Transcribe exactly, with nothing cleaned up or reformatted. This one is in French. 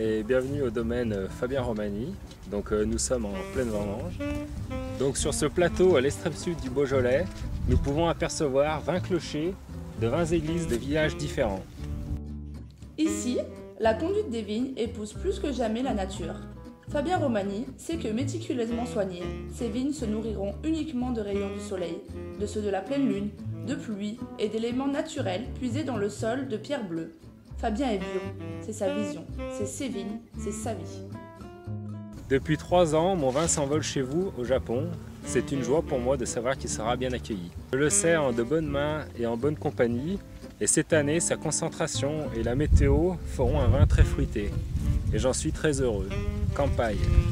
et bienvenue au domaine Fabien Romani. Donc euh, nous sommes en pleine vendange. Donc sur ce plateau à l'extrême sud du Beaujolais, nous pouvons apercevoir vingt clochers de vingt églises de villages différents. Ici, la conduite des vignes épouse plus que jamais la nature. Fabien Romani sait que méticuleusement soignées, ces vignes se nourriront uniquement de rayons du soleil, de ceux de la pleine lune, de pluie et d'éléments naturels puisés dans le sol de pierre bleue. Fabien est bio, c'est sa vision, c'est ses vignes, c'est sa vie. Depuis trois ans, mon vin s'envole chez vous au Japon. C'est une joie pour moi de savoir qu'il sera bien accueilli. Je le sais en de bonnes mains et en bonne compagnie. Et cette année, sa concentration et la météo feront un vin très fruité. Et j'en suis très heureux. Campagne.